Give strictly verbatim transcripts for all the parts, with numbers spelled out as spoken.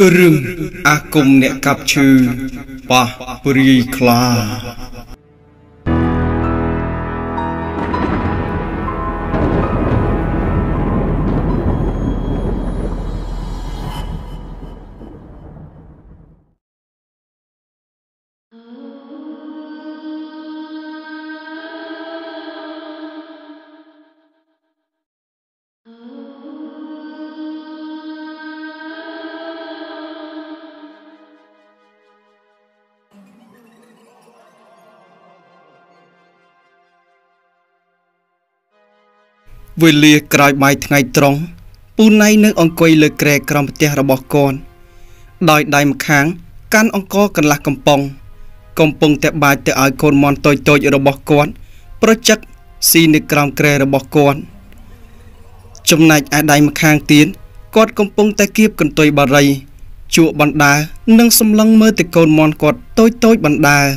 Rừng A cùng nẹ cặp chư Bà Bri Kla Vì lìa cài bài ngày trống, bù nay nước ông quay lời kề cầm tia ra bỏ con. Đòi đài một kháng, can ông co cần là cầm pong. Cầm pong tẹp bài tẹp ai con mòn tôi tôi ra bỏ con. Project xin được cầm kề ra bỏ con. Trong này ai đài một kháng tiến, con cầm pong tay kiếp cần tôi bà rầy. Chụa bàn đá, nâng xâm lăng mơ từ con mòn con tôi tôi bàn đá.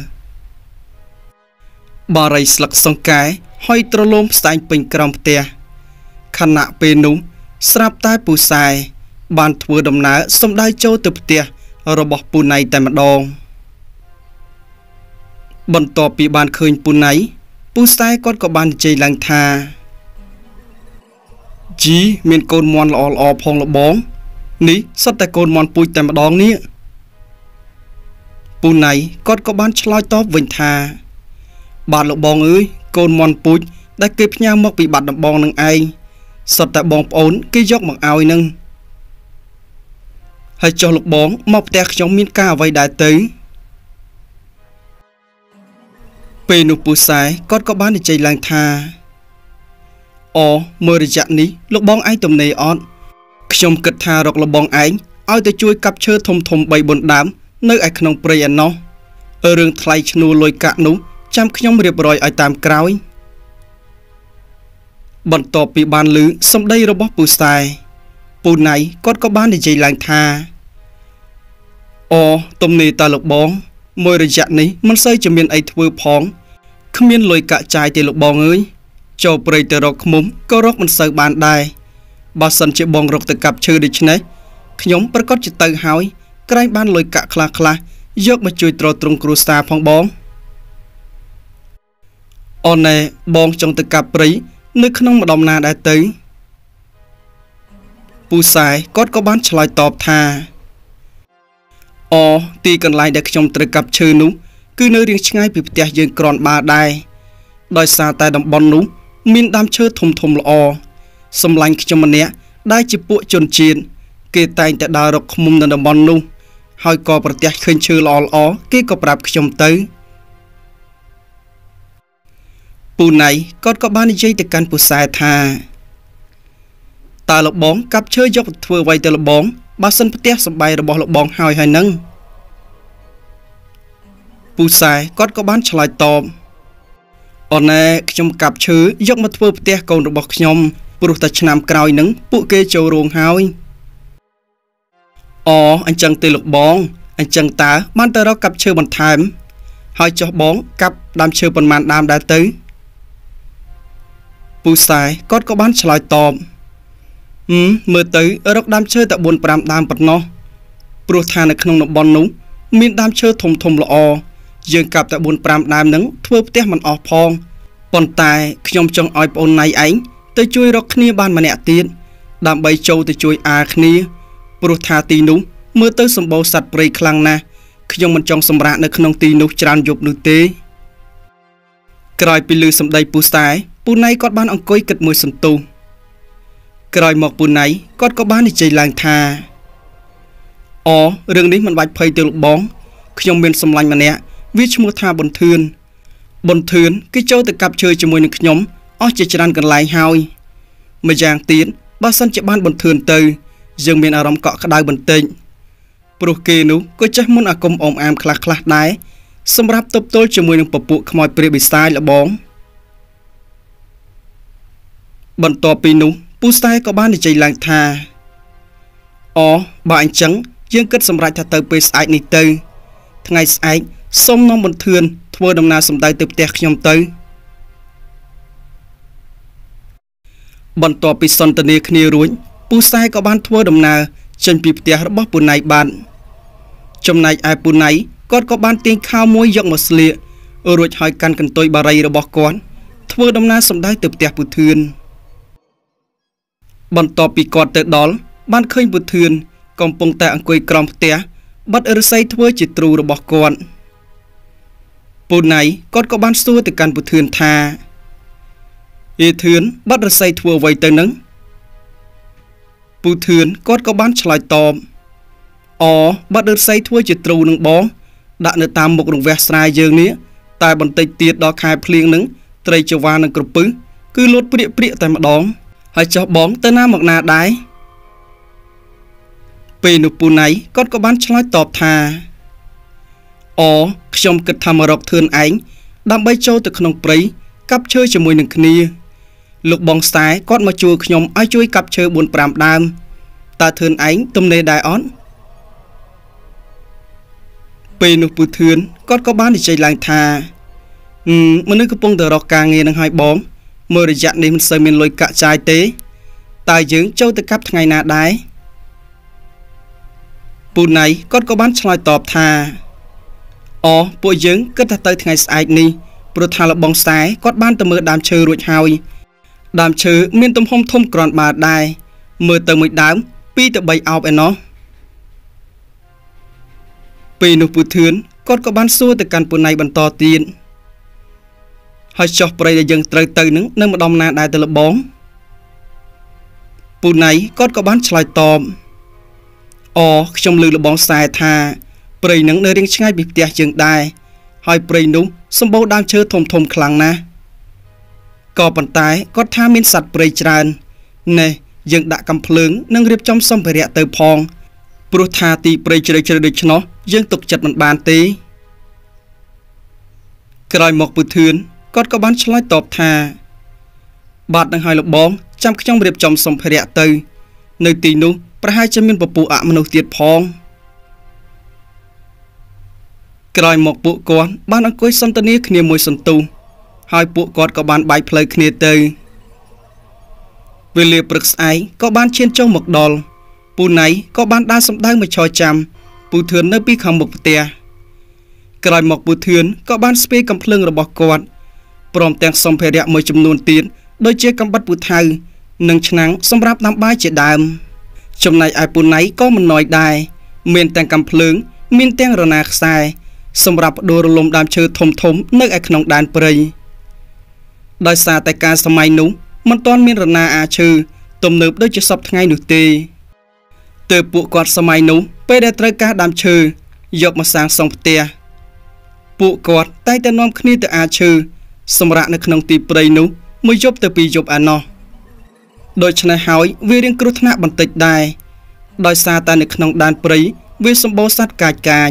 Bà rầy sạc xong cái, hoi trô lôm xanh bình cầm tia. Khả nạ bê núng, srap tai bù xài, bàn thua đầm ná xong đai châu từ tia, rồi bỏ bù này tại mặt đòn. Bần tỏ bị bàn khơi bù này, bù xài con có bàn chê lăng thà. Chí, miền côn mòn lọ lọ phong lọ bóng, ní, sắp tại côn mòn bùi tại mặt đòn ní. Bù này, con có bàn chloi tóc vinh thà. Bàn lọ bóng ơi, côn mòn bùi, đã kịp nhau mọc bị bạt đập bóng nâng ai. Sọt tại bóng ổn cái dốc mặc áo nâng. Hãy cho lục bóng mọc tẹt trong miên ca vay đại tới. Pê nụ bù xài con có bán để chạy lang thà. Ồ mơ rì dặn ní lục bóng anh tùm này ón. Trong kịch thà rọc lục bóng anh ai tới chui cặp chơ thông thông bay bồn đám nơi ai khăn prey anh nó. Ở rừng thay chnu lôi cạn nú chăm khnhóm riệp rồi ai tam kráu. Bọn tọp bị bàn lứ xong đây rồi bóp bù xài. Bù này con có bán để dây làng thà. Ồ tùm này ta lục bóng. Môi rồi dặn ní mình xây cho miền ấy thua phóng. Không miền lôi cả chai thì lục bóng ơi. Cho bầy tờ rọc múng có rốc mình xây bàn đài. Bà sân chế bóng rọc từ cặp chư đi chứ này. Nhóm bà có chế tự hỏi. Cái bàn lôi cả khla khla. Dốc mà chui trò trung cửu xa phong bóng. Ồ này bóng trong từ cặp bầy. Nơi không mà đồng nào đã tới. Bù xài có có bán trả lời tọp thà. Ồ tì cần lại để trong trời cặp chơi nú. Cứ nơi riêng ngay bị bịa dương còn ba đai. Đòi xa tay đồng bón nú. Mình đam chơi thùng thùng lọ. Xâm lanh cho mình nè. Đai chỉ bộ chôn chiên. Kê tay tại đà rọc mông đồng bón nú. Hỏi có bà tìa khơi chơi lọ lọ. Kê có bạp trong tới. Bù này con có bán dây từ căn bù xài thà. Ta lộc bóng cặp chơi dọc thua vay từ lộc bóng. Bà sân bù tét sầm bay rồi bỏ lộc bóng hỏi hai nâng. Bù xài con có bán trả lời tòm. Ở nè trong cặp chơi dọc mà thua bù tét còn rồi bỏ nhóm. Bù ta chân nằm cào nâng bù kê châu ruồng hỏi. Ồ anh chân từ lộc bóng. Anh chân ta bán tới đó cặp chơi bằng thảm. Hỏi cho bóng cặp đam chơi bằng màn đam đã tới. Bù xài con có bán trả lời tòm. Ừ, mơ tới ở đọc đám chơi tại buồn pram đam bật nó. Bù thà này không nộp bón núng. Mình đám chơi thùng thùng lọ. Dương cặp tại buồn pram đam nâng. Thua bếp mình ọp phong. Bọn tài nhóm trong oi bồn này ánh. Tới chui rọc khnia bàn mà nẹ tiên. Đàm bay châu tới chui à khnia. Bù thà tì núng. Mơ tới xâm bầu sạch bầy khlang nà. Nhóm mình trong xâm rạc nơi không tì núng tràn dục nữ tế. Cài bị lư xâm đầy bù xài. Bù này có bán ông cối kịch mùi sân tu. Cài một bù này con có bán đi chơi làng thà. Ồ, rừngนี้มันบายเพยtừ lục bóng.ខ្ញុំមានសម្លាញ់ម្នាក់វាឈ្មោះថាប៊ុនធឿនប៊ុនធឿនគេចូលទៅកាប់ឈើជាមួយនឹងខ្ញុំអស់ជាច្រើនកន្លែងហើយម្យ៉ាងទៀតបើសិនជាបានប៊ុនធឿនទៅយើងមានអារម្មណ៍កក់ក្ដៅបន្តិចព្រោះគេនោះក៏ចេះមុនអាគមអមអាមខ្លះខ្លះដែរសម្រាប់ទប់ទល់ជាមួយនឹងពពួកខ្មោចព្រាយបិសាចល្បងបន្ទាប់ពីនោះពូស្តែក៏បាននិយាយឡើងថាអូបើអញ្ចឹងយើងគិតសម្រេចថាទៅពេលស្អែកនេះទៅថ្ងៃស្អែកសូមនាំប៊ុនធឿនធ្វើដំណើរសម្ដៅទៅផ្ទះខ្ញុំទៅបន្ទាប់ពីសន្ទនាគ្នារួចពូស្តែក៏បានធ្វើដំណើរចេញពីផ្ទះរបស់ពូណៃបានចំណែកឯពូណៃគាត់ក៏បានទាញខោមួយយកមកស្លៀករួចហើយកាន់កន្ទុយបារីរបស់គាត់ធ្វើដំណើរសម្ដៅទៅផ្ទះពូធឿនបន្ទាប់ពីគាត់ទៅដល់បានឃើញពូធឿនកំពុងតែអង្គុយក្រោមផ្ទះបាត់ឫស្សីធ្វើជាទ្រូរបស់គាត់ពូណៃគាត់ក៏បានសួរទៅកាន់ពូធឿនថាអេធឿនបាត់ឫស្សីធ្វើអ្វីទៅនឹងពូធឿនគាត់ក៏បានឆ្លើយតបអបាត់ឫស្សីធ្វើជាទ្រូនឹងបងដាក់នៅតាមមុខរង្វះស្រែយើងនេះតែបន្តិចទៀតដល់ខែភ្លៀងនឹងត្រីចវ៉ានិងក្រពឹសគឺលោតព្រាកព្រាកតែម្ដងហើយចុះបងទៅណាមកណាដែរពេលនោះពូណៃគាត់ក៏បានឆ្លើយតបថាអខ្ញុំគិតថាមករកធឿនឯងដើម្បីចូលទៅក្នុងព្រៃកាប់ឈើជាមួយនឹងគ្នាលោកបងខ្សែគាត់មកជួយខ្ញុំឲ្យជួយកាប់ឈើបួនប្រាំដើមតើធឿនឯងទំនេរដែរអត់ពេលនោះពូធឿនគាត់ក៏បាននិយាយឡើងថាមនុស្សកំពុងតែរកការងារនឹងឲ្យបងមើលរយៈនេះមិនសូវមានលុយកាក់ចាយទេតើយើងចូលទៅកាប់ថ្ងៃណាដែរពូណៃគាត់ក៏បានឆ្លើយតបថាអពួកយើងគិតថាទៅថ្ងៃស្អែកនេះព្រោះថាលបងខ្សែគាត់បានទៅមើលដើមឈើរួចហើយដើមឈើមានទំហំធំគ្រាន់បើដែរមើលទៅមួយដើមពីរទៅបីអោបឯណោះពេលនោះពូធឿនគាត់ក៏បានសួរទៅកាន់ពូណៃបន្តទៀតហើយចុះព្រៃដែលយើងត្រូវទៅនឹងនៅម្ដុំណាដែរទៅលបងពូណៃគាត់ក៏បានឆ្លើយតបអខ្ញុំឮលបងខ្សែថាព្រៃនឹងនៅរៀងឆ្ងាយពីផ្ទះយើងដែរហើយព្រៃនោះសម្បូរដើមឈើធំធំខ្លាំងណាស់ក៏ប៉ុន្តែគាត់ថាមានសត្វព្រៃច្រើនណែយើងដាក់កំភ្លើងនិងរៀបចំសម្ភារៈទៅផងព្រោះថាទីព្រៃជ្រៅជ្រៅដូច្នោះយើងទុកចិត្តមិនបានទេក្រោយមកពូធឿនគាត់ក៏បានឆ្លើយតបថាបាទនឹងឲ្យលបងចាំខ្ញុំរៀបចំសម្ភារៈទៅនៅទីនោះប្រហែលជាមានពពួកអមនុស្សទៀតផងក្រោយមកពួកគាត់បានអង្គុយសន្ទនាគ្នាមួយសន្ទុះហើយពួកគាត់ក៏បានបែកផ្លូវគ្នាទៅវេលាព្រឹកស្អែកក៏បានឈានចុះមកដល់ពូណៃក៏បានដើរសម្ដៅមកឈរចាំពូធឿននៅពីខាងមុខផ្ទះក្រោយមកពូធឿនក៏បានស្ពាយកំភ្លើងរបស់គាត់ព្រមទាំងសម្ភារៈមួយចំនួនទៀតដូចជាកាំបិតពូថៅនិងឆ្នាំងសម្រាប់ដាំបាយជាដើមចំណែកឯពូណៃក៏មិនណយដែរមានទាំងកាំភ្លើងមានទាំងរណាខ្សែសម្រាប់ដួលរលំដើមឈើធំធំនៅឯក្នុងដែនព្រៃដោយសារតែការសម័យនោះមិនទាន់មានរណាអាឈើទំនើបដូចជាសពថ្ងៃនោះទេទើបពួកគាត់សម័យនោះពេលដែលត្រូវការដើមឈើយកមកសាងសង់ផ្ទះពួកគាត់តែងតែនាំគ្នាទៅអាឈើសម្រាប់នៅក្នុងទីព្រៃនោះមួយយប់ទៅពីរយប់ឯណោះដូច្នេះហើយវារៀងគ្រោះថ្នាក់បន្តិចដែរដោយសារតែនៅក្នុងដែនព្រៃវាសម្បូរសត្វកាចកាច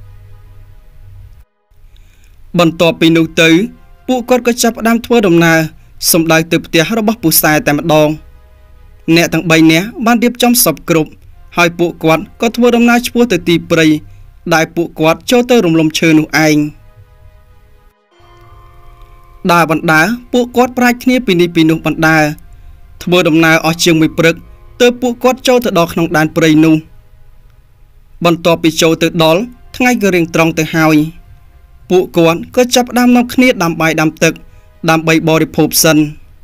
បន្ទាប់ពីនោះទៅពួកគាត់ក៏ចាប់ផ្ដើមធ្វើដំណើរសម្ដៅទៅផ្ទះរបស់ពូសែតែម្ដងអ្នកទាំងបីនាក់បានរៀបចំសពគ្រប់ហើយពួកគាត់ក៏ធ្វើដំណើរឆ្ពោះទៅទីព្រៃដែលពួកគាត់ចូលទៅរំលំឈើនោះឯងដើរបណ្ដើរពួកគាត់ប្រាជ្ញគ្នាពីនេះពីនោះបណ្ដើរធ្វើដំណើរអស់ជាងមួយព្រឹកទើបពួកគាត់ចូលទៅដល់ក្នុងដែនព្រៃនោះបន្ទាប់ពីចូលទៅដល់ថ្ងៃក៏រៀងត្រង់ទៅហើយពួកគាត់ក៏ចាប់ផ្ដើមនាំគ្នាដាំបាយដាំទឹកដើម្បីបរិភោគសិន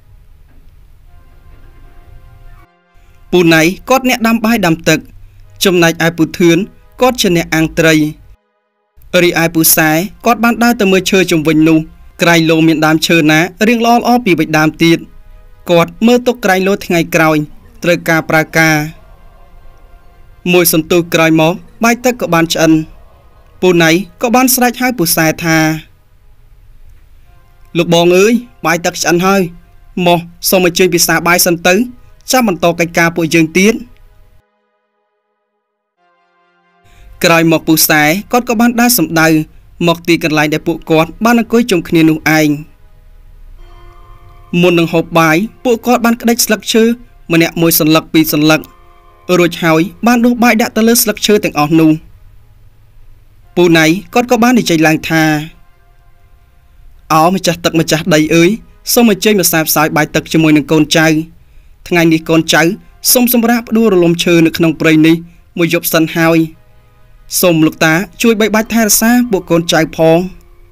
ពូណៃគាត់អ្នកដាំបាយដាំទឹកចំណែកឯពូធឿនគាត់ជាអ្នកអាំងត្រីរីឯពូសែគាត់បានដើរទៅមើលឈើជុំវិញនោះក្រែងលោមានដើមឈើណារៀងល្អល្អពីបិដើមទៀតគាត់មើលទុកក្រែងលោថ្ងៃក្រោយត្រូវការប្រើការមួយសន្ទុះក្រោយមកបាយទឹកក៏បានឆ្អិនពូណៃក៏បានស្រែកហៅពូសែថាលោកបងអើយបាយទឹកឆ្អិនហើយមកសូមអញ្ជើញពិសាបាយសិនទៅចាំបន្តកិច្ចការពួកយើងទៀតក្រោយមកពូសែគាត់ក៏បានដើរសម្ដៅមកទីកន្លែងដែលពួកគាត់បានអង្គុយជុំគ្នានោះឯងមុននឹងហូបបាយពួកគាត់បានក្តិចស្លឹកឈើម្នាក់មួយសន្លឹកពីរសន្លឹករួចហើយបានដួសបាយដាក់ទៅលើស្លឹកឈើទាំងអស់នោះពូណៃគាត់ក៏បាននិយាយឡើងថាអោម្ចាស់ទឹកម្ចាស់ដីអើយសូមអញ្ជើញមកសាបផ្សាយបាយទឹកជាមួយនឹងកូនចៅថ្ងៃនេះកូនចៅសូមសម្រាប់ផ្ដួលរលំឈើនៅក្នុងព្រៃនេះមួយយប់សិនហើយសូមលោកតាជួយបីបាច់ថែរក្សាពួកកូនចៅផង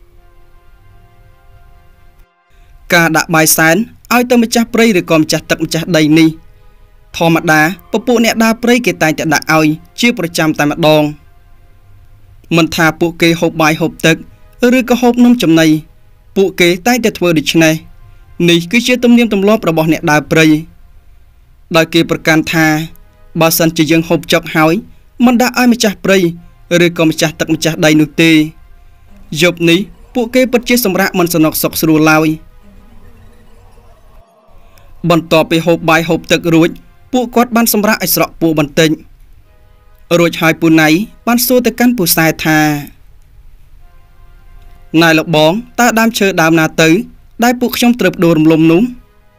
ការដាក់បាយសែនឲ្យទៅម្ចាស់ព្រៃឬក៏ម្ចាស់ទឹកម្ចាស់ដីនេះធម្មតាពពួកអ្នកដើរព្រៃគេតែងតែដាក់ឲ្យជាប្រចាំតែម្ដងមិនថាពួកគេហូបបាយហូបទឹកឬក៏ហូបនំចំណីពួកគេតែងតែធ្វើដូច្នេះនេះគឺជាទំនៀមទម្លាប់របស់អ្នកដើរព្រៃដោយគេប្រកាន់ថាបើសិនជាយើងហូបចុកហើយមិនដាក់ឲ្យម្ចាស់ព្រៃឬក៏ម្ចាស់ទឹកម្ចាស់ដីនោះទេយប់នេះពួកគេពិតជាសម្រាកមិនសនុកសុខស្រួលឡើយបន្ទាប់ពីហូបបាយហូបទឹករួចពួកគាត់បានសម្រាកឲ្យស្រក់ពោះបន្តិចរួចហើយពូណៃបានសួរទៅកាន់ពូសែថាណែលោកបងតើដើមឈើដើមណាទៅដែលពួកខ្ញុំត្រូវបដូររំលំនោះ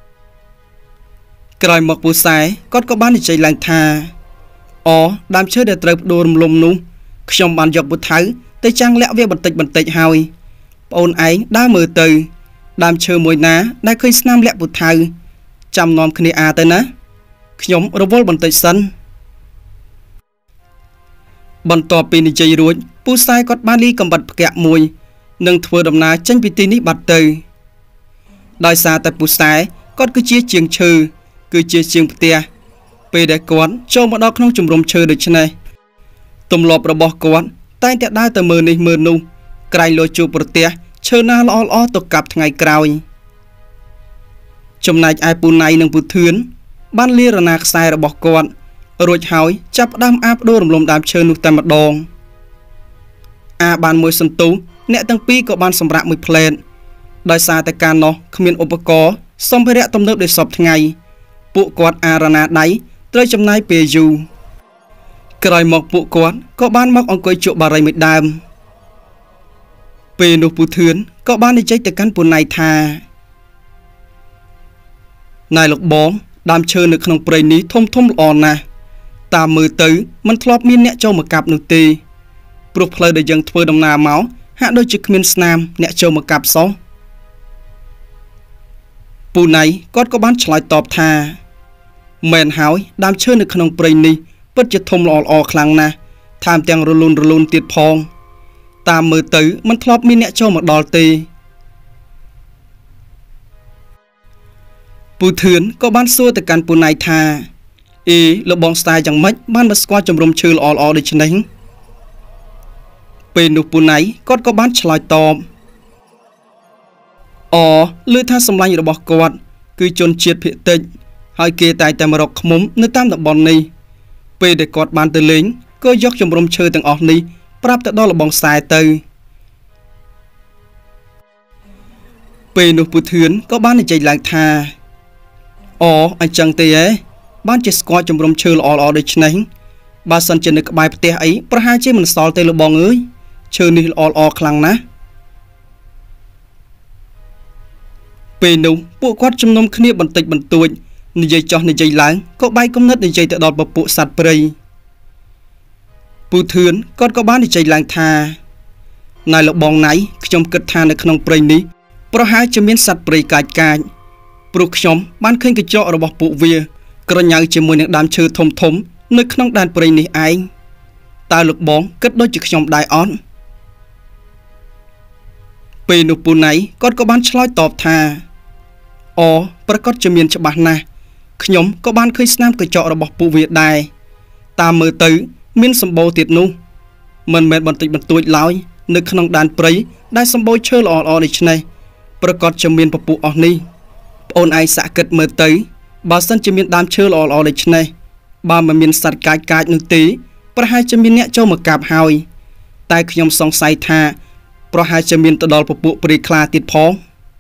ក្រោយមកពូសែគាត់ក៏បាននិយាយឡើងថាអូដើមឈើដែលត្រូវបដូររំលំនោះខ្ញុំបានយកពូថៅទៅចាំងលាក់វាបន្តិចបន្តិចហើយប្អូនឯងដើរមើលទៅដើមឈើមួយណាដែលឃើញស្នាមលាក់ពូថៅចាំនាំគ្នាអាទៅណាខ្ញុំរវល់បន្តិចសិនបន្ទាប់ពីនិយាយរួចពូសែគាត់បានលីកំបិតផ្កាក់មួយនិងធ្វើដំណើរចេញពីទីនេះបាត់ទៅដោយសារតែពូសែគាត់គឺជាជាងឈើគឺជាជាងផ្ទះពេលដែលគាត់ចូលមកដល់ក្នុងជំរំឈើដូចនេះទម្លាប់របស់គាត់តែងតែដើរទៅមើលនេះមើលនោះក្រែងលោជួបប្រទះឈើណាល្អល្អទៅកាប់ថ្ងៃក្រោយចំណែកឯពូណៃនិងពូធឿនបានលារណាខ្សែរបស់គាត់រួចហើយចាប់ផ្ដើមអាបដូររំលំដើមឈើនោះតែម្ដងអាបានមួយសន្ទុះអ្នកទាំងពីរក៏បានសម្រាកមួយផ្លែតដោយសារតែការនោះគ្មានឧបករណ៍សម្ភារៈទំនើបដូចសពថ្ងៃពួកគាត់អារណាដៃត្រូវចំណាយពេលយូរក្រោយមកពួកគាត់ក៏បានមកអង្គុយជក់បារីមួយដើមពេលនោះពូធឿនក៏បាននិយាយទៅកាន់ពូណៃថាណែលោកបងដើមឈើនៅក្នុងព្រៃនេះធំធំល្អណាស់តាមមើលទៅមិនធ្លាប់មានអ្នកចូលមកកាប់នោះទេព្រោះផ្លូវដែលយើងធ្វើដំណើរមកហាក់ដូចជាគ្មានស្នាមអ្នកចូលមកកាប់សោះពូណៃគាត់ក៏បានឆ្លើយតបថាមែនហើយដើមឈើនៅក្នុងព្រៃនេះពិតជាធំល្អល្អខ្លាំងណាស់ថែមទាំងរលូនរលូនទៀតផងតាមមើលទៅមិនធ្លាប់មានអ្នកចូលមកដល់ទេពូធឿនក៏បានសួរទៅកាន់ពូណៃថាអេលោកបងស្ទាយយ៉ាងម៉េចបានមកស្គាល់ជំរំឈើល្អល្អដូចនេះពេលនោះពូណៃគាត់ក៏បានឆ្លើយតបអូឮថាសម្លាញ់របស់គាត់គឺជនជាតិភាគតិចហើយគេតែងតែមករកឃ្មុំនៅតាមតំបន់នេះពេលដែលគាត់បានទៅលេងក៏យកជំរំឈើទាំងអស់នេះប្រាប់ទៅដល់លោកបងស្ទាយទៅពេលនោះពូធឿនក៏បាននិយាយឡើងថាអូអញ្ចឹងទេហ៎បានជាស្គាល់ជំរំឈើល្អល្អដូចនេះបើសិនជានៅក្បែរផ្ទះអីប្រហែលជាមិនសល់ទេលោកបងអើយឈើនេះល្អល្អខ្លាំងណាស់ពេលនោះពួកគាត់ជំនុំគ្នាបន្តិចបន្តួចនិយាយចោះនិយាយឡើងក៏បែកគំនិតនិយាយទៅដល់ពពួកសត្វព្រៃពូធឿនគាត់ក៏បាននិយាយឡើងថាណែលោកបងណៃខ្ញុំគិតថានៅក្នុងព្រៃនេះប្រហែលជាមានសត្វព្រៃកាចកាចព្រោះខ្ញុំបានឃើញកញ្ចក់របស់ពួកវាក្រញ៉ៅជាមួយនឹងដើមឈើធំធំនៅក្នុងដែនព្រៃនេះឯងតើលោកបងគិតដូចជាខ្ញុំដែរអត់ពេលនោះពូណៃគាត់ក៏បានឆ្លើយតបថាអូប្រកាសជាមានច្បាស់ណាស់ខ្ញុំក៏បានឃើញស្នាមកញ្ចក់របស់ពួកវាដែរតាមមើលទៅមានសម្បូរទៀតនោះមិនមែនបន្តិចបន្តួចឡើយនៅក្នុងដែនព្រៃដែលសម្បូរឈើល្អល្អនេះនេះប្រកាសជាមានពពួកអស់នេះប្អូនឯងសាក់គិតមើលទៅបើសិនជាមានដើមឈើល្អល្អដូចនេះបើមិនមានសត្វកាចកាចនោះទេប្រហែលជាមានអ្នកចូលមកកាប់ហើយតែខ្ញុំសង្ស័យថាប្រហែលជាមានទៅដល់ពពួកព្រៃខ្លាទៀតផង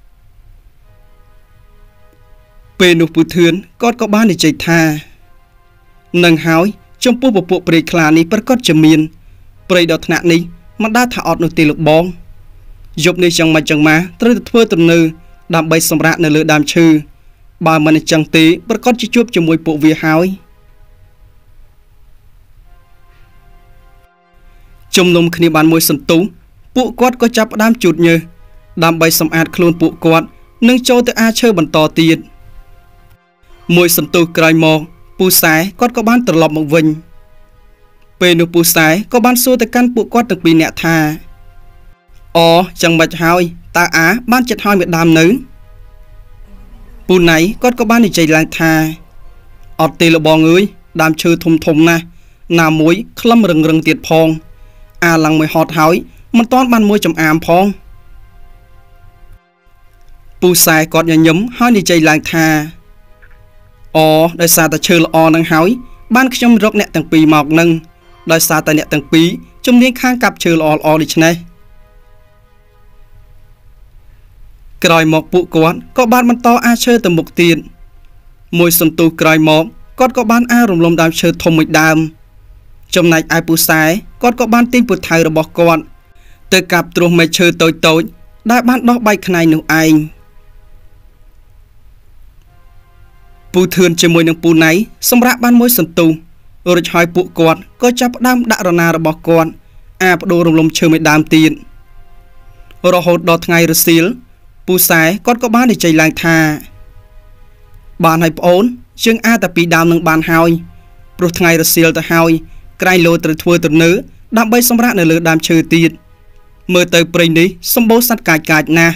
ពេលនោះពូធឿនគាត់ក៏បាននិយាយថានឹងហើយចំពោះពពួកព្រៃខ្លានេះប្រកាសជាមានព្រៃដល់ថ្នាក់នេះមិនដាច់ថាអត់នោះទេលោកបងយប់នេះយ៉ាងម៉េចចឹងមកត្រូវទៅធ្វើទំនើដើម្បីសម្រាកនៅលើដើមឈើបើមិនអញ្ចឹងទេប្រកាសជាជួបជាមួយពួកវាហើយជំនុំគ្នាបានមួយសន្ទុះពួកគាត់ក៏ចាប់ផ្ដើមជូតញើសដើម្បីសម្អាតខ្លួនពួកគាត់និងចូលទៅអាឈើបន្តទៀតមួយសន្ទុះក្រោយមកពូសែគាត់ក៏បានត្រឡប់មកវិញពេលនោះពូសែក៏បានសួរទៅកាន់ពួកគាត់ទាំងពីរនាក់ថាអូចឹងមិនហើយតើអាបានចិត្តហើយម្ដាមនៅពូណៃគាត់ក៏បាននិយាយឡើងថាអត់ទេលបងអើយដើមឈើធំធំណាស់ណាមួយក្លឹមរឹងរឹងទៀតផងអាឡើងមួយហត់ហើយមិនតាន់បានមួយចំអាមផងពូសែគាត់ញញឹមហើយនិយាយឡើងថាអូដោយសារតែឈើល្អនឹងហើយបានខ្ញុំរកអ្នកទាំងពីរមកនឹងដោយសារតែអ្នកទាំងពីរជំនាញខាងកាប់ឈើល្អល្អដូច្នេះក្រោយមកពួកគាត់ក៏បានបន្តអាឈើទៅមុខទៀតមួយសន្ទុះក្រោយមកគាត់ក៏បានអារំលំដើមឈើធំមួយដើមចំណែកឯពូសែគាត់ក៏បានទាញពូថៅរបស់គាត់ទៅកាប់ទ្រោះមែកឈើតូចតូចដែលបានដោះបែកខ្នែងនោះឯងពូធឿនជាមួយនឹងពូណៃសម្រាប់បានមួយសន្ទុះរួចហើយពួកគាត់ក៏ចាប់ផ្ដើមដាក់រណារបស់គាត់អាបដូររំលំឈើមួយដើមទៀតរហូតដល់ថ្ងៃរសៀលពូសែគាត់ក៏បាននិយាយឡើងថាបានហើយប្អូនយើងអាចតែពីដើមនឹងបានហើយព្រោះថ្ងៃរសៀលទៅហើយក្រៃលោត្រូវធ្វើទៅនៅដើម្បីសម្រាប់នៅលើដើមឈើទៀតមើលទៅព្រៃនេះសម្បូរសត្វកាចកាចណាស់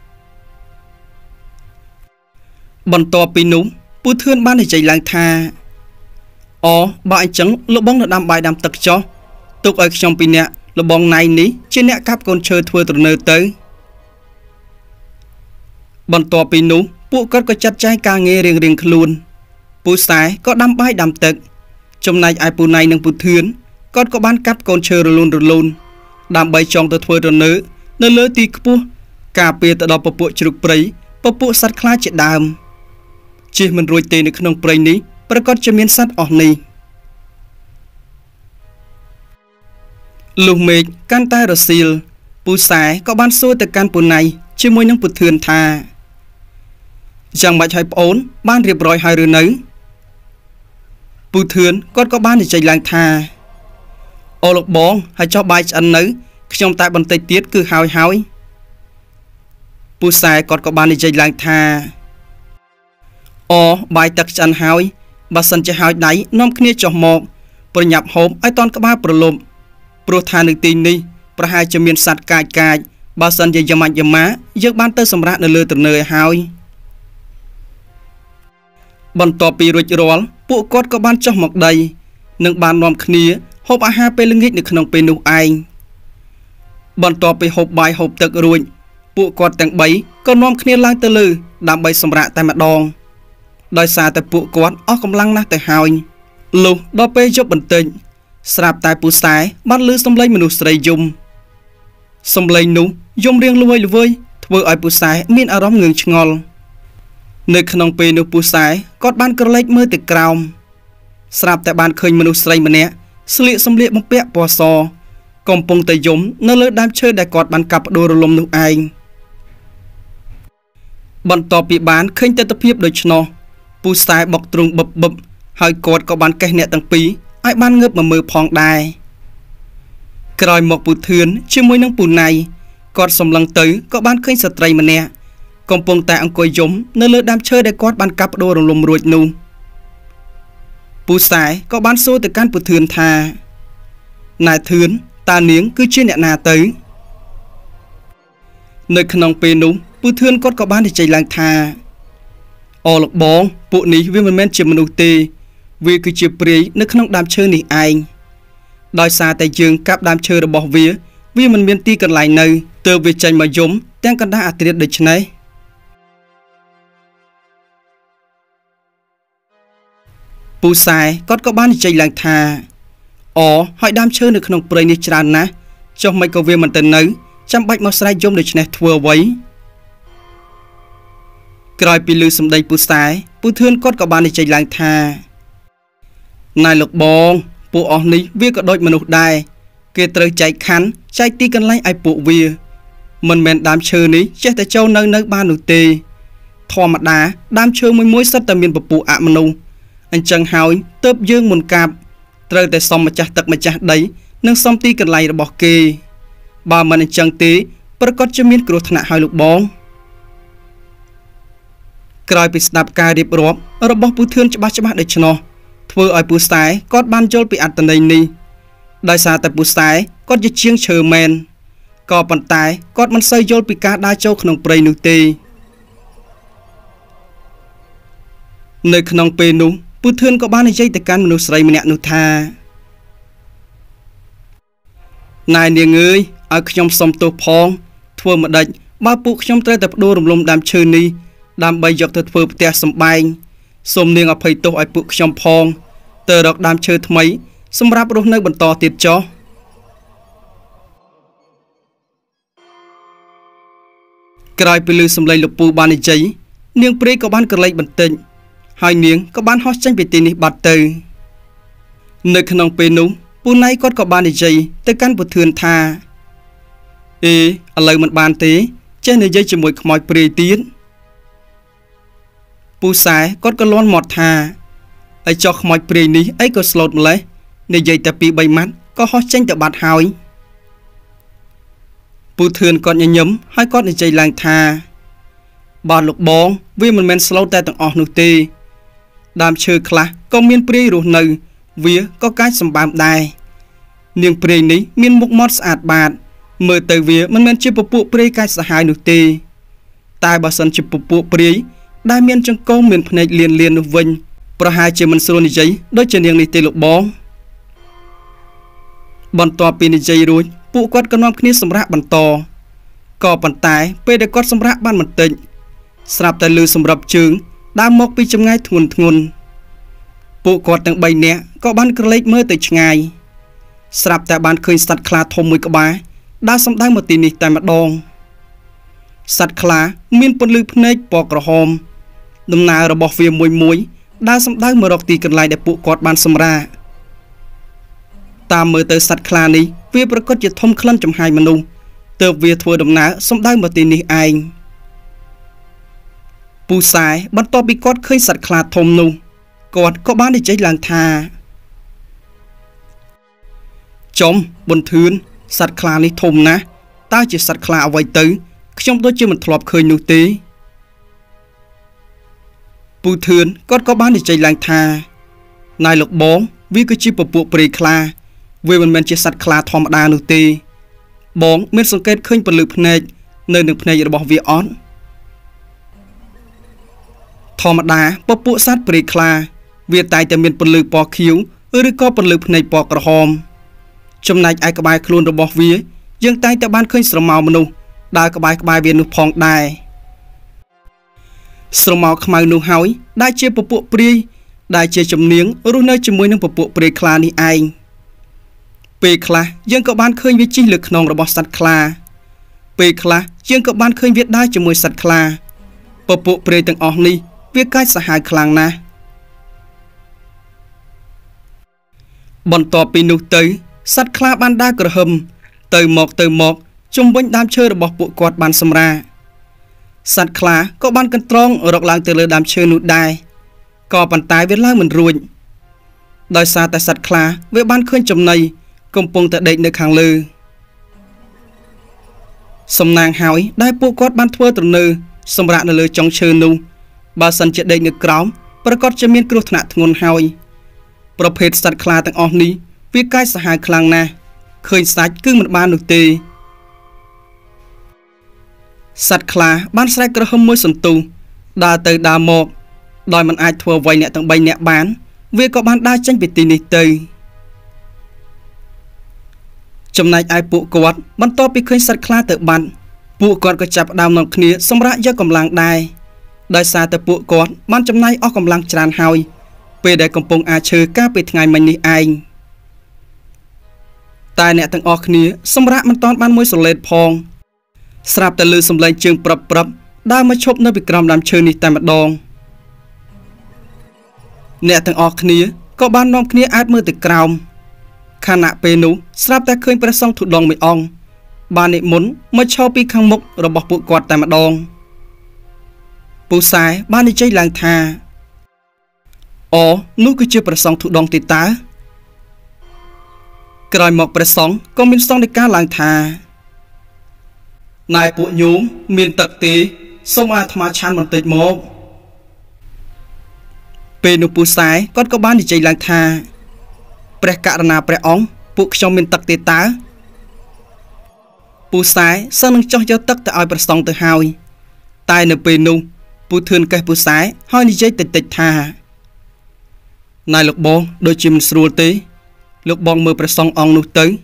បន្ទាប់ពីនោះពូធឿនបាននិយាយឡើងថាអូបើអញ្ចឹងលោកបងនៅដាំបាយដាំទឹកចុះទុកឲ្យខ្ញុំពីអ្នកលោកបងណៃនេះជាអ្នកកាប់កូនឈើធ្វើទៅនៅទៅបន្ទាប់ពីនោះពួកគាត់ក៏ចាត់ចែងការងាររៀងរៀងខ្លួនពូសែក៏ដាំបាយដាំទឹកចំណែកឯពូណៃនិងពូធឿនគាត់ក៏បានកាប់កូនឈើរលូនរលូនដើម្បីចង់ទៅធ្វើទៅនៅនៅលើទីខ្ពស់ការពារទៅដល់ពពួកជ្រូកព្រៃពពួកសត្វខ្លាជាដើមជិះមិនរួចទេនៅក្នុងព្រៃនេះប្រកាសជាមានសត្វអស់នេះលុះមេឃកាន់តែរសៀលពូសែក៏បានសួរទៅកាន់ពូណៃជាមួយនឹងពូធឿនថាយ៉ាងម៉េចហើយប្អូនបានរៀបរយហើយឬនៅពូធឿនគាត់ក៏បាននិយាយឡើងថាអូលោកបងហើយចុះបាយឆ្អិននៅខ្ញុំតែបន្តិចទៀតគឺហើយហើយពូសែគាត់ក៏បាននិយាយឡើងថាអូបាយទឹកឆ្អិនហើយបើសិនជាហើយដៃនាំគ្នាចុះមកប្រញាប់ហូបឲ្យតន់ក្បាលប្រលប់ព្រោះថានៅទីនេះប្រហែលជាមានសត្វកាចកាចបើសិនជាយ៉ាម៉ាច់យ៉ាម៉ាយើងបានទៅសម្រាប់នៅលើទំនើឲ្យហើយបន្ទាប់ពីរួចរាល់ពួកគាត់ក៏បានចុះមកដីនិងបាននាំគ្នាហូបអាហារពេលល្ងាចនៅក្នុងពេលនោះឯងបន្ទាប់ពីហូបបាយហូបទឹករួចពួកគាត់ទាំងបីក៏នាំគ្នាឡើងទៅលើដើម្បីសម្រាកតែម្ដងដោយសារតែពួកគាត់អស់កម្លាំងណាស់ទៅហើយលុះដល់ពេលយប់បន្តិចស្រាប់តែពូសែបានឮសំឡេងមនុស្សស្រីយំសំឡេងនោះយំរៀងល្វើយល្វើយធ្វើឲ្យពូសែមានអារម្មណ៍ងឿងឆ្ងល់នៅក្នុងពេលនោះពូសែគាត់បានក្រឡេកមើលទៅក្រោមស្រាប់តែបានឃើញមនុស្សស្រីម្នាក់ស្លៀកសម្លៀកបំពាក់ពណ៌សកំពុងតែយំនៅលើដើមឈើដែលគាត់បានកាប់ផ្ដួលរលំនោះឯងបន្ទាប់ពីបានឃើញទស្សនវិជ្ជាដូច្នោះពូសែបុកទ្រូងបឹបបឹបហើយគាត់ក៏បានកេះអ្នកទាំងពីរឲ្យបានងើបមកមើលផងដែរក្រោយមកពូធឿនជាមួយនឹងពូណៃគាត់សម្លឹងទៅក៏បានឃើញស្ត្រីម្នាក់កំពុងតែអង្គុយយំនៅលើដើមឈើដែលគាត់បានកាប់ផ្ដួលរលំរួចនោះពូសែក៏បានសួរទៅកាន់ពូធឿនថាណែធឿនតើនាងគឺជាអ្នកណាទៅនៅក្នុងពេលនោះពូធឿនគាត់ក៏បាននិយាយឡើងថាអូលោកបងពួកនេះវាមិនមែនជាមនុស្សទេវាគឺជាព្រាយនៅក្នុងដើមឈើនេះឯងដោយសារតែយើងកាប់ដើមឈើរបស់វាវាមិនមានទីកន្លែងនៅទើបវាចេញមកយំទាំងកណ្ដាលអាត្រិតដូច្នេះពូសែគាត់ក៏បាននិយាយឡើងថាអូហើយដើមឈើនៅក្នុងព្រៃនេះច្រើនណាស់ចុះមិនក៏វាមិនទៅនៅចាំបាច់មកស្រែកយំដូច្នេះធ្វើអ្វីក្រោយពីឮសម្ដីពូសែពូធឿនគាត់ក៏បាននិយាយឡើងថាណែលោកបងពួកអស់នេះវាក៏ដូចមនុស្សដែរគេត្រូវចែកខណ្ឌចែកទីកន្លែងឲ្យពួកវាមិនមែនដើមឈើនេះចេះតែចូលនៅនៅបាននោះទេធម្មតាដើមឈើមួយមួយសិតតែមានពពួកអមនុស្សអញ្ចឹងហើយទើបយើងមុនកាប់ត្រូវតែសុំម្ចាស់ទឹកម្ចាស់ដីនិងសុំទីកន្លែងរបស់គេបើមិនអញ្ចឹងទេប្រកាសជាមានគ្រោះថ្នាក់ហើយលោកបងក្រោយពីស្ដាប់ការរៀបរាប់របស់ពូធឿនច្បាស់ច្បាស់ដូច្នោះធ្វើឲ្យពូសែគាត់បានយល់ពីអត្ថន័យនេះដោយសារតែពូសែគាត់ជាជាងឈើមែនក៏ប៉ុន្តែគាត់មិនសូវយល់ពីការដើរចូលក្នុងព្រៃនោះទេនៅក្នុងពេលនោះពូធឿនក៏បាននិយាយទៅកាន់មនុស្សស្រីម្នាក់នោះថាណែនាងអើយឲ្យខ្ញុំសុំទោសផងធ្វើម្ដេចបើពួកខ្ញុំត្រូវតែបដូររំលំដើមឈើនេះដើម្បីយកទៅធ្វើផ្ទះសម្បែងសូមនាងអភ័យទោសឲ្យពួកខ្ញុំផងទៅរកដើមឈើថ្មីសម្រាប់រស់នៅបន្តទៀតចុះក្រោយពីឮសំឡេងលោកពូបាននិយាយនាងព្រាយក៏បានក្រឡេកបន្តិចហើយនាងក៏បានហោះចេញពីទីនេះបាត់ទៅនៅក្នុងពេលនោះពូណៃគាត់ក៏បាននិយាយទៅកាន់ពូធឿនថាអេឥឡូវមិនបានទេចេះនិយាយជាមួយខ្មោចព្រាយទៀតពូសែគាត់ក៏លាន់មាត់ថាឲ្យចោះខ្មោចព្រាយនេះអីក៏ស្លូតម្លេះនិយាយតែពីរបីម៉ាត់ក៏ហោះចេញទៅបាត់ហើយពូធឿនគាត់ញញឹមហើយគាត់និយាយឡើងថាបាទលោកបងវាមិនមែនស្លូតតែទាំងអស់នោះទេដើមឈើខ្លះក៏មានព្រាយរស់នៅវាក៏កាចសម្បើមដែរនាងព្រាយនេះមានមុខមាត់ស្អាតបាតមើលទៅវាមិនមែនជាពពួកព្រាយកាចសាហាវនោះទេតែបើសិនជាពពួកព្រាយដែលមានចង្កូមមានភ្នែកលៀនលៀននោះវិញប្រហែលជាមិនស្រួលនិយាយដូចជានាងនេះទេលោកបងបន្ទាប់ពីនិយាយរួចពួកគាត់ក៏នាំគ្នាសម្រាកបន្តក៏ប៉ុន្តែពេលដែលគាត់សម្រាកបានបន្តិចស្រាប់តែឮសម្រាប់ជើងដើរមកពីចម្ងាយធ្ងន់ធ្ងរពួកគាត់ទាំងបីនាក់ក៏បានក្រឡេកមើលទៅឆ្ងាយស្រាប់តែបានឃើញសត្វខ្លាធំមួយក្បាលដើរសម្ដៅមកទីនេះតែម្ដងសត្វខ្លាមានពន្លឺភ្នែកពណ៌ក្រហមដំណើររបស់វាមួយមួយដើរសម្ដៅមករកទីកន្លែងដែលពួកគាត់បានសម្រាកតាមមើលទៅសត្វខ្លានេះវាប្រកាសជាធំក្លិនចំហាយមនុស្សទើបវាធ្វើដំណើរសម្ដៅមកទីនេះឯងពូសែបន្ទាប់ពីគាត់ឃើញសត្វខ្លាធំនោះគាត់ក៏បាននិយាយឡើងថាចំប៊ុនធឿនសត្វខ្លានេះធំណាស់តើជាសត្វខ្លាអ្វីទៅខ្ញុំដូចជាមិនធ្លាប់ឃើញនោះទេពូធឿនគាត់ក៏បាននិយាយឡើងថាណៃលោកបងវាគឺជាពពួកព្រាយខ្លាវាមិនមែនជាសត្វខ្លាធម្មតានោះទេបងមានសង្កេតឃើញពន្លឺភ្នែកនៅនឹងភ្នែករបស់វាអត់ធម្មតាពពួកសត្វព្រាយខ្លាវាតែងតែមានពន្លឺពណ៌ខៀវឬក៏ពន្លឺភ្នែកពណ៌ក្រហមចំណែកឯក្បែរខ្លួនរបស់វាយើងតែងតែបានឃើញស្រមោលមនុស្សដើរក្បែរក្បែរវានោះផងដែរស្រមោលខ្មៅនោះហើយដែលជាពពួកព្រាយដែលជាជំនាញរស់នៅជាមួយនឹងពពួកព្រាយខ្លានេះឯងពេលខ្លះយើងក៏បានឃើញវាជិះលើខ្នងរបស់សត្វខ្លាពេលខ្លះយើងក៏បានឃើញវាដើរជាមួយសត្វខ្លាពពួកព្រាយទាំងអស់នេះវាកាចសាហាវខ្លាំងណាស់បន្ទាប់ពីនោះទៅសត្វខ្លាបានដើរក្រហឹមទៅមកទៅមកជុំវិញដើមឈើរបស់ពួកគាត់បានសម្រាកសត្វខ្លាក៏បានកន្ត្រងរកឡើងទៅលើដើមឈើនោះដែរក៏ប៉ុន្តែវាឡើងមិនរួចដោយសារតែសត្វខ្លាវាបានឃើញចំណីកំពុងតែដេកនៅខាងលើសំណាងហើយដែលពួកគាត់បានធ្វើត្រនើសម្រាប់នៅលើចុងឈើនោះបើសិនជាដេកនៅក្រោមប្រកាសជាមានគ្រោះថ្នាក់ធ្ងន់ហើយប្រភេទសត្វខ្លាទាំងអស់នេះវាកាចសាហាវខ្លាំងណាស់ឃើញសាច់គឺមិនបាននោះទេសត្វខ្លាបានស្រែកក្រហមមួយសន្ទុះដើរទៅដើរមកដោយមិនអាចធ្វើអ្វីអ្នកទាំងបីនាក់បានវាក៏បានដើរចេញពីទីនេះទៅចំណែកឯពួកគាត់បន្ទាប់ពីឃើញសត្វខ្លាទៅបាត់ពួកគាត់ក៏ចាប់ផ្ដើមនាំគ្នាសម្រាប់យកកម្លាំងដែរដោយសារតែពួកគាត់បានចំណាយអស់កម្លាំងច្រើនហើយពេលដែលកំពុងអាឈើកាលពីថ្ងៃមិញនេះឯងតែអ្នកទាំងអស់គ្នាសម្រាប់មិនតាន់បានមួយសលេតផងស្រាប់តែឮសំឡេងជើងប្រាប់ប្រាប់ដើរមកឈប់នៅពីក្រោមដើមឈើនេះតែម្ដងអ្នកទាំងអស់គ្នាក៏បាននាំគ្នាអាតមើលទៅក្រោមខណៈពេលនោះស្រាប់តែឃើញព្រះសង្ឃធុដងមួយអង្គបាននិមន្តមកឈរពីខាងមុខរបស់ពួកគាត់តែម្ដងពូសែបាននិយាយឡើងថាអូនោះគឺជាព្រះសង្ឃធុដងទេតើក្រោយមកព្រះសង្ឃក៏មានសង្ឃនៃការឡើងថាណែពួកញោមមានទឹកទេសូមអាត្មាឆានបន្តិចមកពេលនោះពូសែគាត់ក៏បាននិយាយឡើងថាព្រះករុណាព្រះអង្គពួកខ្ញុំមានទឹកទេតើពូសែសឹងនឹងចោះយកទឹកទៅឲ្យប្រសងទៅហើយតែនៅពេលនោះពូធឿនកេះពូសែហើយនិយាយតិចតិចថាណៃលោកបងដូចជាមិនស្រួលទេលោកបងមើលប្រសងអង្គនោះទៅ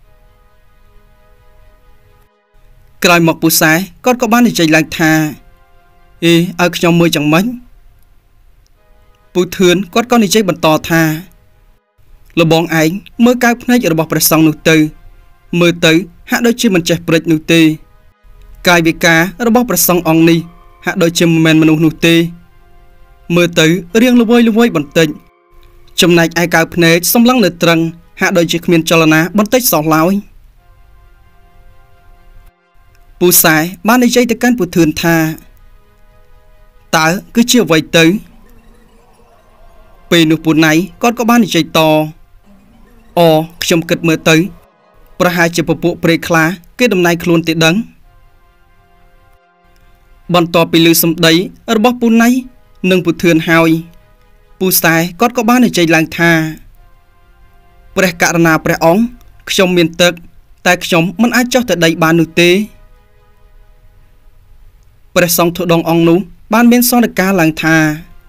ក្រោយមកពូសែគាត់ក៏បាននិយាយឡើងថាអេឲ្យខ្ញុំមើលយ៉ាងម៉េចពូធឿនគាត់ក៏និយាយបន្តថាលោកបងឯងមើលកៅភ្នែករបស់ព្រះសង្ឃនោះទៅមើលទៅហាក់ដូចជាមិនចេះព្រិចនោះទេកាយវិការរបស់ព្រះសង្ឃអង្គនេះហាក់ដូចជាមិនមែនមនុស្សនោះទេមើលទៅរៀងល្វើយល្វើយបន្តិចចំណែកឯកៅភ្នែកសម្លឹងនៅត្រឹងហាក់ដូចជាគ្មានចលនាបន្តិចសោះឡើយពូសែបាននិយាយទៅកាន់ពូធឿនថាតើគឺជាអ្វីទៅពេលនោះពូណៃគាត់ក៏បាននិយាយតអខ្ញុំគិតមើលទៅប្រហែលជាពពួកព្រៃខ្លាគេដំណៃខ្លួនទេដឹងបន្ទាប់ពីឮសម្ដីរបស់ពូណៃនិងពូធឿនហើយពូសែគាត់ក៏បាននិយាយឡើងថាព្រះករុណាព្រះអង្គខ្ញុំមានទឹកតែខ្ញុំមិនអាចចុះទៅដីបាននោះទេព្រះសង្ឃធុដងអង្គនោះបានមានសន្និការឡើងថា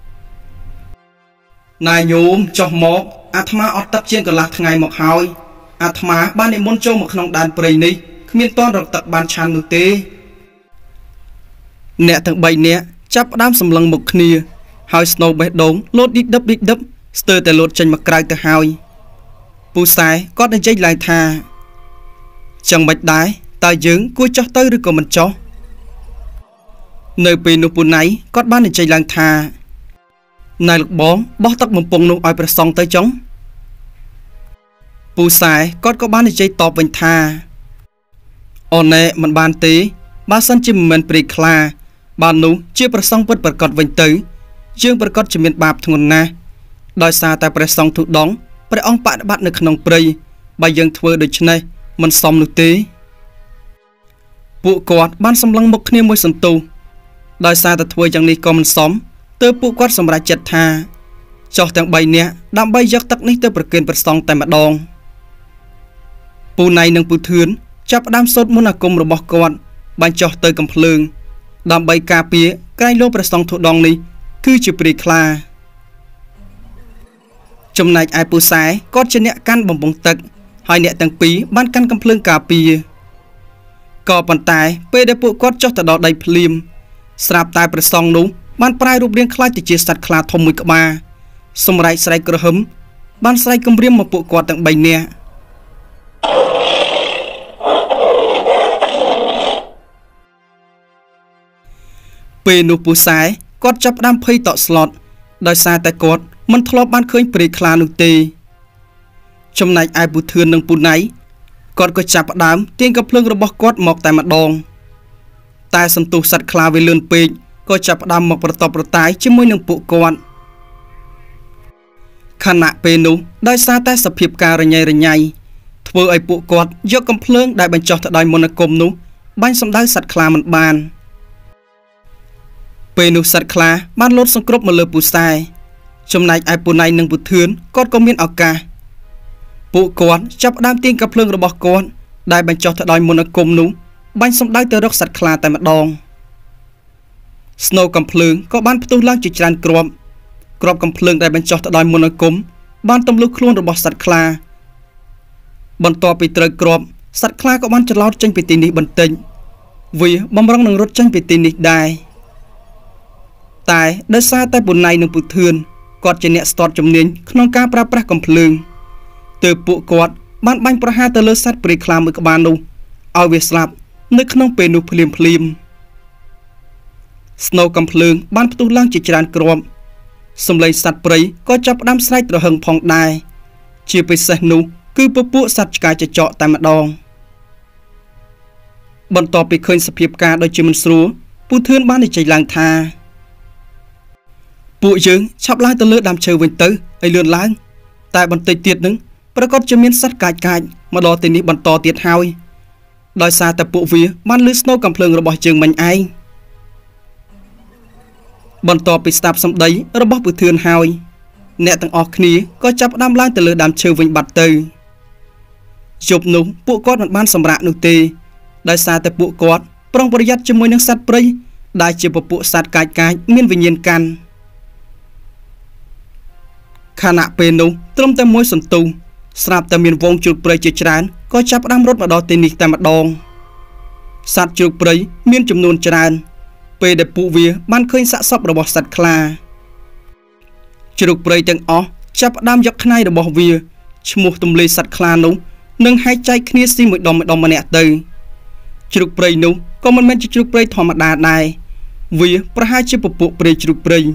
នាយញោមចុះមកអាត្មាអត់ទឹកជាងកន្លះថ្ងៃមកហើយអាត្មាបាននិមន្តចូលមកក្នុងដែនព្រៃនេះគ្មានទាន់រកទឹកបានឆាន់នោះទេអ្នកទាំងបីនាក់ចាប់ផ្ដើមសម្លឹងមុខគ្នាហើយស្នូបេះដូងលោតឌីដឹបឌីដឹបស្ទើរតែលោតចេញមកក្រៅទៅហើយពូសែគាត់និយាយឡើងថាចឹងមិនដែរតើយើងគួរចុះទៅឬក៏មិនចុះនៅពេលនោះពូណៃគាត់បាននិយាយឡើងថាណៃលោកបងបោះទឹកបំពង់នោះឲ្យព្រះសង្ឃទៅចុងពូសែគាត់ក៏បាននិយាយតបវិញថាអូនែមិនបានទេបើសិនជាមិនមែនព្រៃខ្លាបាននោះជាព្រះសង្ឃពិតប្រកបវិញទៅយើងប្រកាសជាមានបាបធ្ងន់ណាស់ដោយសារតែព្រះសង្ឃទុដងព្រះអង្គបដិបត្តិនៅក្នុងព្រៃបើយើងធ្វើដូច្នេះមិនសមនោះទេពួកគាត់បានសម្លឹងមុខគ្នាមួយសន្ទុះដោយសារតែធ្វើយ៉ាងនេះក៏មិនសមទើបពួកគាត់សម្រេចចិត្តថាចុះទាំងបីនាក់ដើម្បីយកទឹកនេះទៅប្រគេនព្រះសង្ឃតែម្ដងពូណៃនិងពូធឿនចាប់ផ្ដើមសូត្រមន្តអាគមរបស់គាត់បានចុះទៅកំភ្លើងដើម្បីការពារក្រែងលោព្រះសង្ឃធុដងនេះគឺជាព្រៃខ្លាចំណែកឯពូសែគាត់ជាអ្នកកាន់បំពង់ទឹកហើយអ្នកទាំងពីរបានកាន់កំភ្លើងការពារក៏ប៉ុន្តែពេលដែលពួកគាត់ចុះទៅដល់ដីភ្លាមស្រាប់តែព្រះសង្ឃនោះបានប្រែរូបរាងខ្លាចទៅជាសត្វខ្លាធំមួយក្បាលសម្រែកស្រែកក្រហឹមបានស្រែកគំរាមមកពួកគាត់ទាំងបីនាក់ពេលនោះពូសែគាត់ចាប់ផ្ដើមភ័យតក់ស្លុតដោយសារតែគាត់មិនធ្លាប់បានឃើញព្រៃខ្លានោះទេចំណែកឯពូធឿននិងពូណៃគាត់ក៏ចាប់ផ្ដើមទាញកំភ្លើងរបស់គាត់មកតែម្ដងតែសន្ទុះសត្វខ្លាវាលឿនពេកក៏ចាប់ផ្ដើមមកប្រតបប្រតាយជាមួយនឹងពួកគាត់ខណៈពេលនោះដោយសារតែសភាពការរញ៉េរញ៉ៃធ្វើឲ្យពួកគាត់យកកំភ្លើងដែលបញ្ចុះទៅដោយមន្តអាគមនោះបាញ់សម្ដៅសត្វខ្លាមិនបានពេលនោះសត្វខ្លាបានលោតសង្គ្រប់មកលើពូសែចំណែកឯពូណៃនិងពូធឿនគាត់ក៏មានឱកាសពួកគាត់ចាប់ផ្ដើមទាញកំភ្លើងរបស់គាត់ដែលបញ្ចុះទៅដោយមន្តអាគមនោះបាញ់សម្ដៅទៅរកសត្វខ្លាតែម្ដងស្នូកំភ្លើងក៏បានផ្ទុះឡើងជាច្រើនគ្រាប់គ្រាប់កំភ្លើងដែលបញ្ចុះទៅដោយមន្តអាគមបានទម្លុះខ្លួនរបស់សត្វខ្លាបន្ទាប់ពីត្រូវគ្រាប់សត្វខ្លាក៏បានច្រឡោតចេញពីទីនេះបន្តិចវាបំរុងនឹងរត់ចេញពីទីនេះដែរតែដោយសារតែពូណៃនិងពូធឿនគាត់ជាអ្នកស្ទាត់ជំនាញក្នុងការប្រើប្រាស់កំភ្លើងទើបពួកគាត់បានបាញ់ប្រហារទៅលើសត្វព្រៃខ្លាមួយក្បាលនោះឲ្យវាស្លាប់នៅក្នុងពេលនោះភ្លាមភ្លាមស្នូកំភ្លើងបានផ្ទុះឡើងជាច្រើនគ្រាប់សម្លេងសត្វព្រៃក៏ចាប់ផ្ដើមស្រែកទ្រហឹងផងដែរជាពិសេសនោះគឺពពួកសត្វឆ្កែចចកតែម្ដងបន្ទាប់ពីឃើញសភាពការដូចជាមិនស្រួលពូធឿនបាននិយាយឡើងថាពួកយើងឆាប់ឡើងទៅលើដើមឈើវិញទៅឲ្យលឿនឡើងតែបន្តិចទៀតនឹងប្រកាសជាមានសត្វកាចកាចមកដល់ទីនេះបន្តទៀតហើយដោយសារតែពួកវាបានលឺស្នូកំភ្លើងរបស់យើងមិញឯងបន្ទាប់ពីស្ដាប់សម្ដីរបស់ពូធឿនហើយអ្នកទាំងអស់គ្នាក៏ចាប់ផ្ដើមឡើងទៅលើដើមឈើវិញបាត់ទៅ chụp nụ bộ quạt mặt ban sầm rạ nụ tê đại xa tại bộ quạt prong bồi dắt cho môi nước sắt prey đại chỉ bộ bộ sạt cài cài miên về nhiên can khả nạ pê nụ trông tại môi sần tu sạp tại miền vong chụp prey chỉ trán có chắp đam rốt mà đo tên nịch tại mặt đong sạt chụp prey miên chùm nôn trán pê để phụ vía ban khơi sạ sập rồi bỏ sạt kla chụp prey tiếng ó chắp đam dọc khai rồi bỏ vía chmua tùm lê sạt kla nụ nâng hai trái kia xí một đòn một đòn mà nẹt từ chụp prey nụ có một men chụp prey thò mặt đà đài vì pra hai chụp bộ bộ prey chụp prey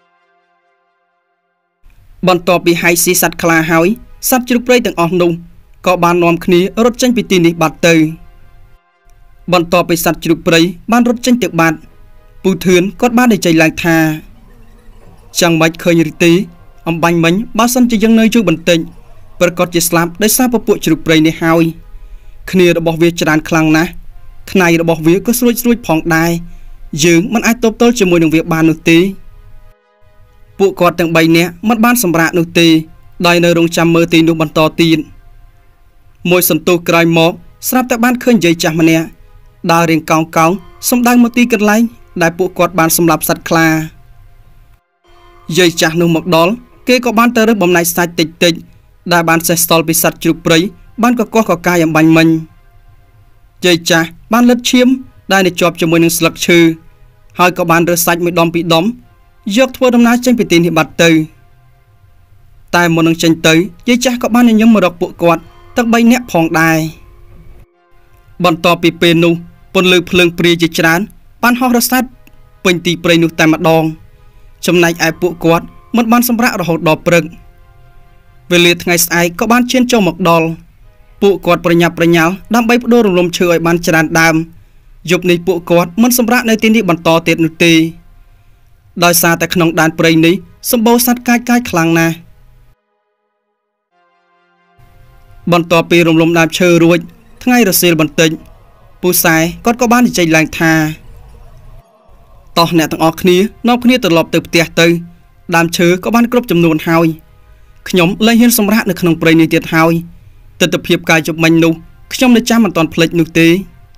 bọn tọp bị hai xí sạt kla hói sạt chụp prey tiếng ó nụ có ban nòm kia rốt tranh bị tin đi bạt từ bọn tọp bị sạt chụp prey ban rốt tranh tiệc bạt bù thuyền có ban để chạy lại thà chẳng mạch khơi như tí ông bánh bánh ba sân chỉ dân nơi chú bình tĩnh và có chỉ slap để sao bộ bộ chụp prey này hói kia đã bỏ việc tràn khăng ná này đã bỏ việc có xuôi xuôi phong đai dườngมันai tốt tốt cho môi đường việc bàn nụ tí bộ quạt tầng bay nè mất ban sầm rạ nụ tí đài nơi rong chăm mơ tí nụ bàn to tin môi sầm tô cài mọc sắp tại ban khơi dây chạm nè đào riêng cong cong sầm đang một tí cật lái đại bộ quạt ban sầm lạp sạt kla dây chạm nụ mọc đó kê có ban tơ rớt bom này sai tịch tịch đại ban sẽ stall bị sạt chụp prey ban có có có cài em bánh mình dây chả ban lật chiếm đại để chọc cho môi nâng sạc chư hai có ban rửa sạch mới đom bị đóm dọc thua đâm ná tranh bị tin thì bạt từ tại một nâng tranh tới dây chả có ban nhóm mở đọc bộ quạt tắc bay nẹp phòng đài bọn to bị pê nụ bọn lưu phương prey dây chán ban ho rửa sạch bình tì prey nụ tại mặt đòn trong này ai bộ quạt mất ban xâm rạ rồi hột đỏ prừng về liệt ngày ai có ban trên châu một đòn bộ quạtประnhậpประnhau đam bay đôi rồng lom chơi ban tràn đam dục này bộ quạtมันสำระในที่นี้บรรทอเต็ดนุตีโดยซาแต่ขนมดานเปรย์นี้สมบูรณ์สัตว์ใกล้ๆคลังนะบรรทอปีรวมลมดามเชอรวยทั้งไงรัสเซียบันติปูสายก็ก็บ้านใจแรงทาต่อเนี่ยต้องออกนี้นอกนี้ตลอดตึกเตียตึดามเชอก็บ้านครบจำนวนหายขยมเลยเห็นสำระในขนมเปรย์นี้เตียหายแต่ตะเพียบกายจบมันนูขยมในจ้ามันตอนเพลิดนุตี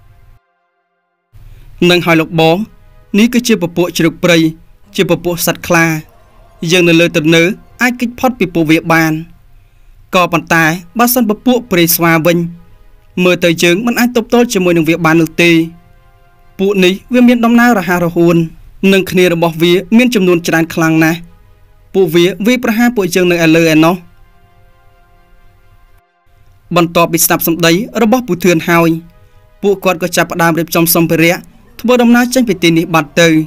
นังหอยหลกบองนี้ก็เชื่อปะปะจุกปรีเชื่อปะปะสัตว์คลายังในเลยตัดเนื้อไอ้กิจพอดปีปูเวียบานก่อปันตายบ้าสันปะปะปรีสวาวินเมื่อเตยจึงมันไอ้ตบโต้จมวยหนึ่งเวียบานนุตีปูนี้เวียมีนดำน้าระหาระหุนหนึ่งคเนระบอกเวียมีนจำนวนจานคลังนะปูเวียวีประหารปูจึงในอันเลยอันเนาะบรรทอปิสับสมได้ระบบปูเถื่อนหายปูกอดก็จับดามเรียบจอมสมเปรียทบดำน้าจังไปตีนิบัตเตอร์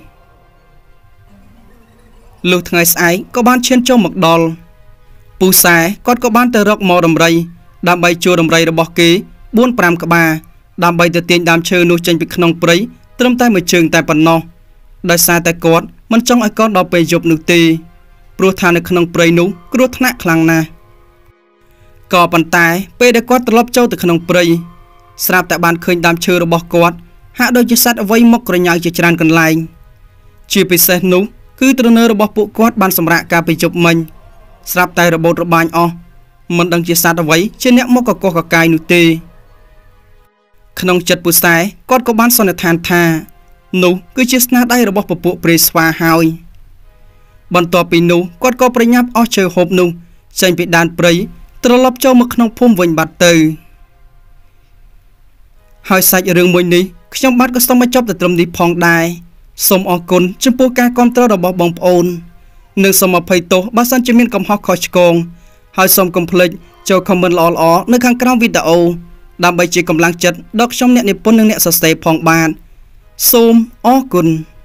ลูกไงสายก็บ้านเชียนโจมกดอลปูสายกอดก็บ้านเตอรอกมอดำไรดามใบโจดำไรระบอกเกบ้วนปรามกบาดามใบเตเตียนดามเชิงนูจังไปขนมปรีเติมใต้มือเชิงแต่ปนนอได้สายแต่กอดมันจ้องไอ้กอดดอกไปจบนุตีโปรธานในขนมปรีนูกรัวทนะคลังนาก่อปันตายเปได้กอดตลบเจ้าแต่ขนมปรีสราบแต่บ้านเคยดามเชิงระบอกกอดหากโดยจะสัตว์ไว้มกกระยายจะจานกันไล่ชีพิเศษนุคือตระเนอระบบปุกอดบานสำระการไปจบมันสลับแต่ระบบระบายอมันดังจะสัตว์ไว้เช่นเนี้ยมกกกกายนุตีขนมจัดปุสายกอดก็บ้านสนทานทานุคือจะสนาได้ระบบปุปุเปรสวาหายบรรทอปีนุกอดก็ประยับอเชอหบนุเช่นไปดานปรีตลบเจ้ามาขนมพุ่มวันบัตเตอร์หอยใส่เรื่องมวยนี้ขยมบัดก็ต้องมาจบแต่ตรงนี้พองได้สมอกุลจมปูการคอนโทรลระบบบองโอนหนึ่งสมอภัยโตบ้านสันจะมีกำฮอกคอชกงหอยสมคอมเพล็กเจ้าคอมเมนต์ล้อๆในข้างกลางวิดีโอดำใบจีกำลังจัดดอกชมเนี่ยในปนหนึ่งเนี่ยสเตปพองบานสมอกุล